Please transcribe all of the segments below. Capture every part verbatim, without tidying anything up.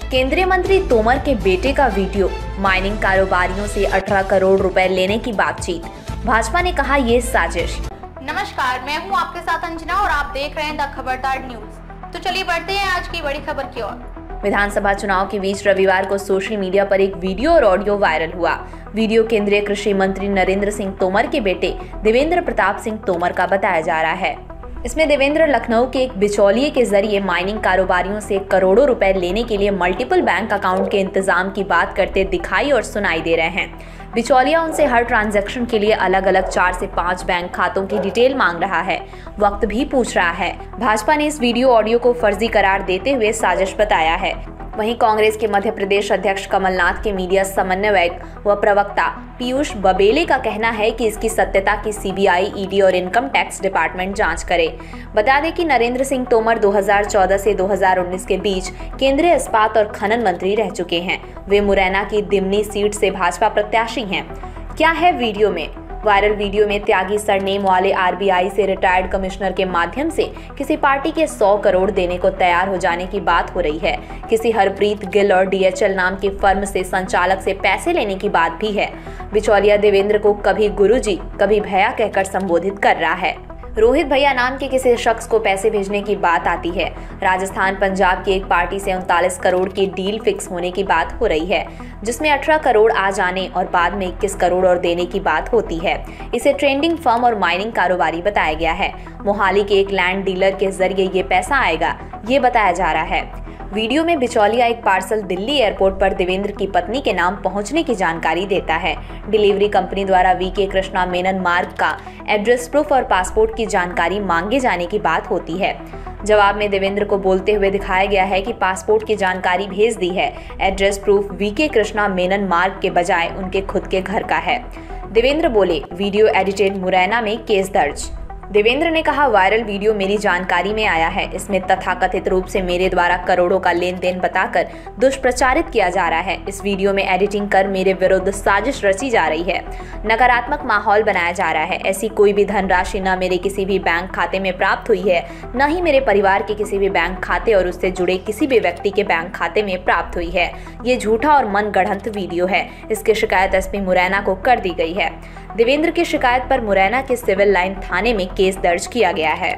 केंद्रीय मंत्री तोमर के बेटे का वीडियो, माइनिंग कारोबारियों से अठारह करोड़ रुपए लेने की बातचीत। भाजपा ने कहा ये साजिश। नमस्कार, मैं हूं आपके साथ अंजना और आप देख रहे हैं द खबरदार न्यूज। तो चलिए बढ़ते हैं आज की बड़ी खबर की ओर। विधानसभा चुनाव के बीच रविवार को सोशल मीडिया पर एक वीडियो और ऑडियो वायरल हुआ। वीडियो केंद्रीय कृषि मंत्री नरेंद्र सिंह तोमर के बेटे देवेंद्र प्रताप सिंह तोमर का बताया जा रहा है। इसमें देवेंद्र लखनऊ के एक बिचौलिए के जरिए माइनिंग कारोबारियों से करोड़ों रुपए लेने के लिए मल्टीपल बैंक अकाउंट के इंतजाम की बात करते दिखाई और सुनाई दे रहे हैं। बिचौलिया उनसे हर ट्रांजैक्शन के लिए अलग अलग चार से पाँच बैंक खातों की डिटेल मांग रहा है, वक्त भी पूछ रहा है। भाजपा ने इस वीडियो ऑडियो को फर्जी करार देते हुए साजिश बताया है। वहीं कांग्रेस के मध्य प्रदेश अध्यक्ष कमलनाथ के मीडिया समन्वयक व प्रवक्ता पीयूष बबेले का कहना है कि इसकी सत्यता की सीबीआई, ईडी और इनकम टैक्स डिपार्टमेंट जांच करे। बता दें कि नरेंद्र सिंह तोमर दो हज़ार चौदह से दो हज़ार उन्नीस के बीच केंद्रीय इस्पात और खनन मंत्री रह चुके हैं। वे मुरैना की दिमनी सीट से भाजपा प्रत्याशी हैं। क्या है वीडियो में? वायरल वीडियो में त्यागी सरनेम वाले आरबीआई से रिटायर्ड कमिश्नर के माध्यम से किसी पार्टी के सौ करोड़ देने को तैयार हो जाने की बात हो रही है। किसी हरप्रीत गिल और डीएचएल नाम की फर्म से संचालक से पैसे लेने की बात भी है। बिचौलिया देवेंद्र को कभी गुरुजी, कभी भैया कहकर संबोधित कर रहा है। रोहित भैया नाम के किसी शख्स को पैसे भेजने की बात आती है। राजस्थान पंजाब की एक पार्टी से उनतालीस करोड़ की डील फिक्स होने की बात हो रही है, जिसमें अठारह करोड़ आ जाने और बाद में इक्कीस करोड़ और देने की बात होती है। इसे ट्रेंडिंग फर्म और माइनिंग कारोबारी बताया गया है। मोहाली के एक लैंड डीलर के जरिए ये पैसा आएगा, ये बताया जा रहा है। वीडियो में बिचौलिया एक पार्सल दिल्ली एयरपोर्ट पर देवेंद्र की पत्नी के नाम पहुंचने की जानकारी देता है। डिलीवरी कंपनी द्वारा वीके कृष्णा मेनन मार्ग का एड्रेस प्रूफ और पासपोर्ट की जानकारी मांगे जाने की बात होती है। जवाब में देवेंद्र को बोलते हुए दिखाया गया है कि पासपोर्ट की जानकारी भेज दी है, address proof V K Krishna Menon Marg के बजाय उनके खुद के घर का है। देवेंद्र बोले, वीडियो एडिटेड, मुरैना में केस दर्ज। देवेंद्र ने कहा, वायरल वीडियो मेरी जानकारी में आया है। इसमें तथाकथित रूप से मेरे द्वारा करोड़ों का लेन देन बताकर दुष्प्रचारित किया जा रहा है। इस वीडियो में एडिटिंग कर मेरे विरुद्ध साजिश रची जा रही है, नकारात्मक माहौल बनाया जा रहा है। ऐसी कोई भी धनराशि न मेरे किसी भी बैंक खाते में प्राप्त हुई है, न ही मेरे परिवार के किसी भी बैंक खाते और उससे जुड़े किसी भी व्यक्ति के बैंक खाते में प्राप्त हुई है। ये झूठा और मनगढ़ंत वीडियो है। इसकी शिकायत एसपी मुरैना को कर दी गई है। देवेंद्र की शिकायत पर मुरैना के सिविल लाइन थाने में केस दर्ज किया गया है।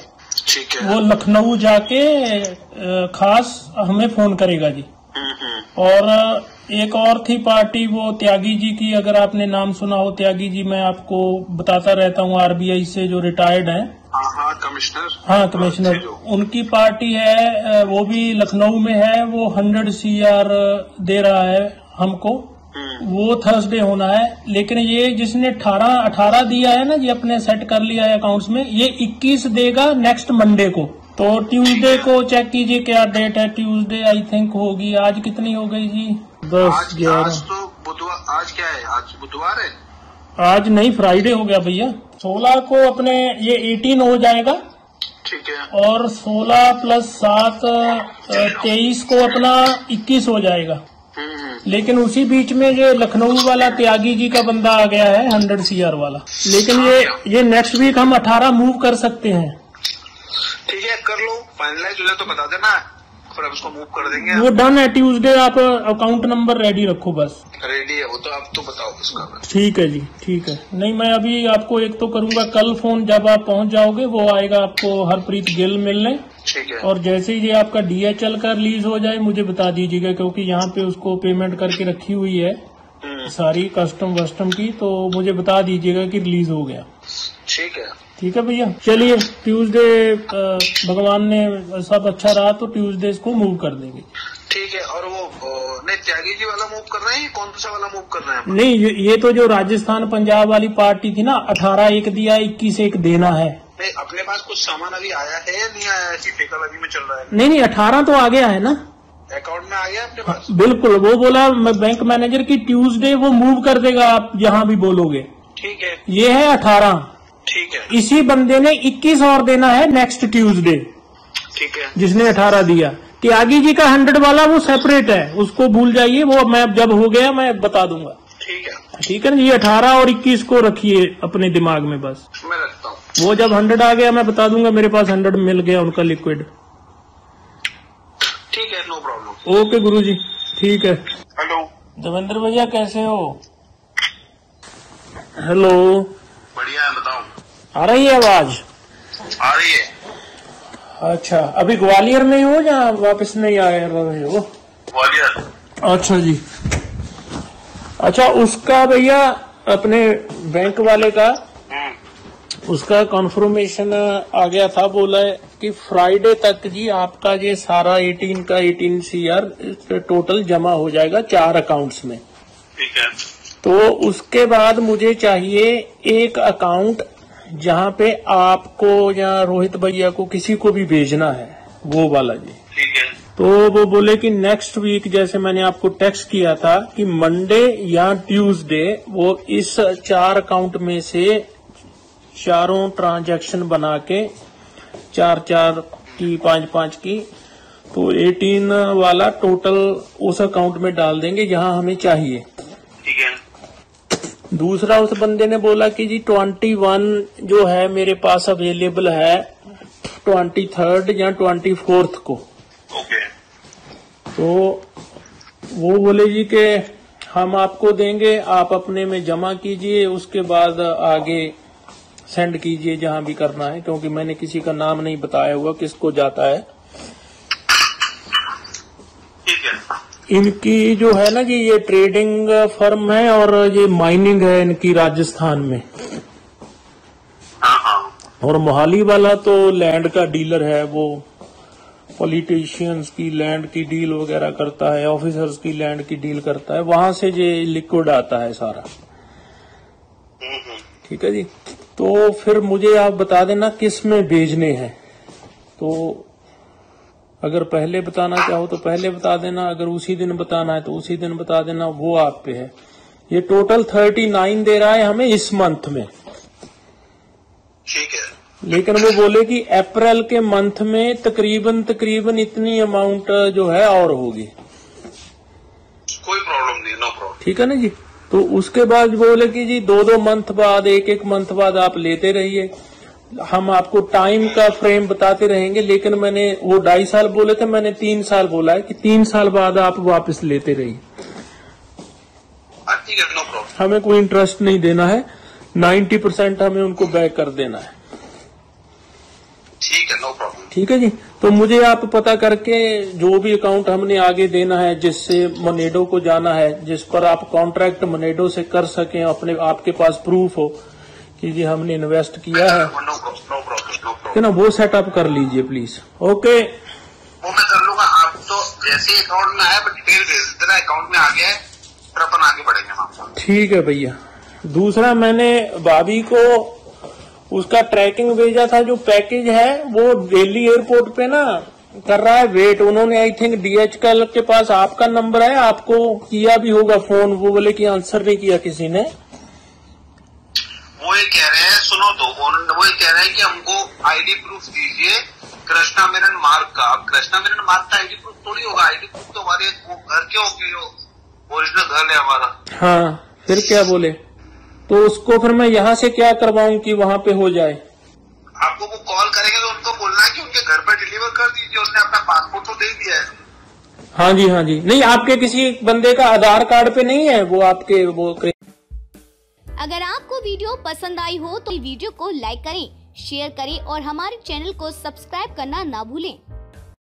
ठीक है। वो लखनऊ जाके खास हमें फोन करेगा जी। और एक और थी पार्टी, वो त्यागी जी की, अगर आपने नाम सुना हो त्यागी जी, मैं आपको बताता रहता हूँ, आरबीआई से जो रिटायर्ड हैं। हाँ हाँ कमिश्नर हाँ कमिश्नर, उनकी पार्टी है, वो भी लखनऊ में है। वो हंड्रेड सी आर दे रहा है हमको, वो थर्सडे होना है। लेकिन ये जिसने अठारह अठारह दिया है ना, ये अपने सेट कर लिया है अकाउंट्स में, ये इक्कीस देगा नेक्स्ट मंडे को। तो ट्यूसडे को चेक कीजिए क्या डेट है। ट्यूसडे आई थिंक होगी। आज कितनी हो गई जी? दस ग्यारह। आज तो बुधवार, आज क्या है? आज बुधवार है। आज नहीं, फ्राइडे हो गया भैया। सोलह को अपने ये एटीन हो जाएगा। ठीक है। और सोलह प्लस सात तेईस को अपना इक्कीस हो जाएगा। लेकिन उसी बीच में ये लखनऊ वाला त्यागी जी का बंदा आ गया है, हंड्रेड सीआर वाला। लेकिन ये ये नेक्स्ट वीक हम अठारह मूव कर सकते हैं। ठीक है, कर लो, फाइनलाइज हो जाए तो बता देना, फिर हम उसको मूव कर देंगे। वो डन है। ट्यूसडे आप अकाउंट नंबर रेडी रखो, बस रेडी है वो तो। आप तो बताओ उसका। ठीक है जी, ठीक है। नहीं, मैं अभी आपको एक तो करूंगा कल फोन, जब आप पहुंच जाओगे वो आएगा आपको हरप्रीत गिल मिलने। ठीक है। और जैसे ही ये आपका डीएचएल का रिलीज हो जाए मुझे बता दीजिएगा, क्योंकि यहाँ पे उसको पेमेंट करके रखी हुई है सारी कस्टम वस्टम की, तो मुझे बता दीजिएगा कि रिलीज हो गया। ठीक है। ठीक है भैया, चलिए ट्यूसडे भगवान ने सब अच्छा रहा तो ट्यूसडे इसको मूव कर देंगे। ठीक है। और वो नहीं, त्यागी जी वाला मूव कर रहे हैं, कौन सा वाला मूव कर रहे हैं? नहीं, ये, ये तो जो राजस्थान पंजाब वाली पार्टी थी ना, अठारह एक दिया, इक्कीस एक देना है। नहीं, अपने पास कुछ सामान अभी आया है या नहीं आया? ऐसी ठेका लगी में चल रहा है। नहीं नहीं, अठारह तो आ गया है ना, अकाउंट में आ गया अपने पास। बिल्कुल, वो बोला बैंक मैनेजर की ट्यूसडे वो मूव कर देगा, आप जहाँ भी बोलोगे। ठीक है। ये है अठारह। ठीक है। इसी बंदे ने इक्कीस और देना है नेक्स्ट ट्यूसडे। ठीक है। जिसने अठारह दिया। त्यागी जी का हंड्रेड वाला वो सेपरेट है, उसको भूल जाइए, वो मैं जब हो गया मैं बता दूंगा। ठीक है। ठीक है ना, ये अठारह और इक्कीस को रखिए अपने दिमाग में, बस मैं रखता हूँ। वो जब हंड्रेड आ गया मैं बता दूंगा, मेरे पास हंड्रेड मिल गया उनका लिक्विड। ठीक है, नो प्रॉब्लम। ओके गुरुजी, ठीक है। हेलो देवेंद्र भैया, कैसे हो? हेलो, बढ़िया है, बताओ। आ रही है आवाज? आ रही है। अच्छा, अभी ग्वालियर में हो या वापस नहीं आए रहे हो? ग्वालियर। अच्छा जी। अच्छा, उसका भैया अपने बैंक वाले का उसका कॉन्फर्मेशन आ गया था, बोला है कि फ्राइडे तक जी आपका ये सारा अठारह का अठारह सीआर टोटल जमा हो जाएगा चार अकाउंट्स में। ठीक है। तो उसके बाद मुझे चाहिए एक अकाउंट जहां पे आपको या रोहित भैया को किसी को भी भेजना है, वो वाला जी। ठीक है। तो वो बोले कि नेक्स्ट वीक, जैसे मैंने आपको टेक्स्ट किया था कि मंडे या ट्यूसडे, वो इस चार अकाउंट में से चारों ट्रांजैक्शन बना के चार चार की पांच पांच की, तो अठारह वाला टोटल उस अकाउंट में डाल देंगे जहां हमें चाहिए। ठीक है। दूसरा, उस बंदे ने बोला कि जी इक्कीस जो है मेरे पास अवेलेबल है तेईस या चौबीस को। ओके। तो वो बोले जी कि हम आपको देंगे, आप अपने में जमा कीजिए, उसके बाद आगे सेंड कीजिए जहां भी करना है, क्योंकि मैंने किसी का नाम नहीं बताया हुआ किसको जाता है। ठीक है। इनकी जो है ना जी, ये ट्रेडिंग फर्म है और ये माइनिंग है इनकी राजस्थान में। हाँ हाँ। और मोहाली वाला तो लैंड का डीलर है, वो पॉलिटिशियंस की लैंड की डील वगैरह करता है, ऑफिसर्स की लैंड की डील करता है, वहां से ये लिक्विड आता है सारा। ठीक है जी। तो फिर मुझे आप बता देना किस में भेजने हैं। तो अगर पहले बताना चाहो तो पहले बता देना, अगर उसी दिन बताना है तो उसी दिन बता देना, वो आप पे है। ये टोटल उनतालीस दे रहा है हमें इस मंथ में। ठीक है। लेकिन वो बोले कि अप्रैल के मंथ में तकरीबन तकरीबन इतनी अमाउंट जो है और होगी। कोई प्रॉब्लम नहीं, नो प्रॉब्लम। ठीक है ना जी। तो उसके बाद बोले कि जी दो दो मंथ बाद, एक एक मंथ बाद आप लेते रहिए, हम आपको टाइम का फ्रेम बताते रहेंगे। लेकिन मैंने वो ढाई साल बोले थे, मैंने तीन साल बोला है कि तीन साल बाद आप वापस लेते रहिए। ठीक है, नो प्रॉब्लम। हमें कोई इंटरेस्ट नहीं देना है, नब्बे परसेंट हमें उनको बैक कर देना है। ठीक है, नो प्रॉब्लम। ठीक है जी। तो मुझे आप पता करके जो भी अकाउंट हमने आगे देना है, जिससे मोनेडो को जाना है, जिस पर आप कॉन्ट्रैक्ट मोनेडो से कर सकें, अपने आपके पास प्रूफ हो कि जी हमने इन्वेस्ट किया है, नो प्रॉब्लम, नो प्रॉब्लम। है ना, वो सेटअप कर लीजिए प्लीज। ओके, वो मैं कर लूंगा। आप तो जैसे अकाउंट में आया डिटेल भेज देना, अकाउंट में आ गया है, फिर अपन आगे बढ़ेंगे वहाँ। ठीक है भैया। दूसरा, मैंने भाभी को उसका ट्रैकिंग भेजा था, जो पैकेज है वो दिल्ली एयरपोर्ट पे ना कर रहा है वेट। उन्होंने आई थिंक डीएचएल के पास आपका नंबर है, आपको किया भी होगा फोन, वो बोले कि आंसर नहीं किया किसी ने। वो ये कह रहे हैं, सुनो तो, वो ये कह रहे हैं कि हमको आईडी प्रूफ दीजिए कृष्णा मेनन मार्ग का। अब कृष्णा मेनन मार्ग का आईडी प्रूफ थोड़ी होगा, आईडी प्रूफ तो हमारे घर के होंगे, जो ओरिजिनल घर है हमारा। हाँ, फिर क्या बोले? तो उसको फिर मैं यहाँ से क्या करवाऊं कि वहाँ पे हो जाए? आपको वो कॉल करेंगे तो उनको बोलना है कि उनके घर पर डिलीवर कर दीजिए, उसने अपना पासपोर्ट तो दे दिया है। हाँ जी, हाँ जी। नहीं, आपके किसी बंदे का आधार कार्ड पे नहीं है वो आपके वो। अगर आपको वीडियो पसंद आई हो तो वीडियो को लाइक करें, शेयर करें और हमारे चैनल को सब्सक्राइब करना ना भूलें।